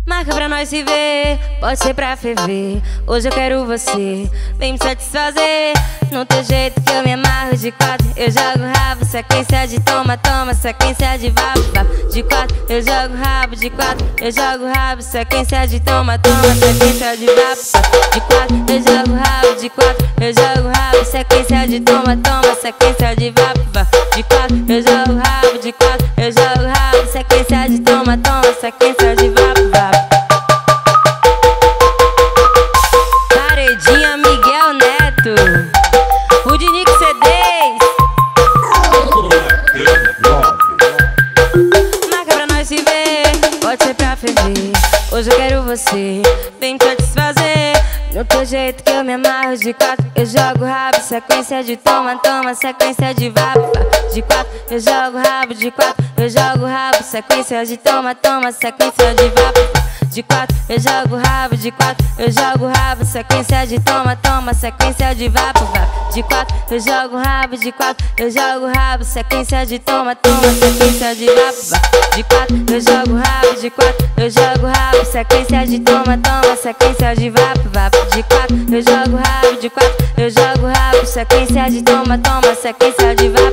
Marca pra nós se ver, pode ser pra ferver. Hoje eu quero você, vem me satisfazer. No teu jeito que eu me amarro de quatro, eu jogo rabo. Sequência de toma, toma, sequência de vapo, vapo. De quatro, eu jogo rabo, de quatro, eu jogo rabo. Sequência de toma, toma, sequência de vapo, vapo. De quatro, eu jogo rabo, de quatro, eu jogo rabo. Sequência de toma, toma, sequência de vapo, vapo. De quatro, eu jogo rabo, de quatro, eu jogo rabo. Sequência de toma, toma, sequência de vapo, vapo. Paredinha Miguel Neto, Rudinick CDs. Marca pra nós se ver, pode ser pra ferver. Hoje eu quero você, vem te satisfazer. No teu jeito que eu me amarro de quatro, eu jogo rabo. Sequência de toma, toma, sequência de vapo. De quatro, eu jogo rabo, de quatro, eu jogo rabo. Sequência de toma, toma, sequência de vapo. De quatro, eu jogo rabo, de quatro, eu jogo rabo. Sequência de toma, toma, sequência de vapo, vapo. De quatro, eu jogo rabo, de quatro, eu jogo rabo. Sequência de toma, toma, sequência de vapo, vapo. De quatro, eu jogo rabo, de quatro, eu jogo rabo. Sequência de toma, toma, sequência de vapo, vapo. De quatro, eu jogo rabo, de quatro, eu jogo rabo. Sequência de toma, toma, sequência de vapo.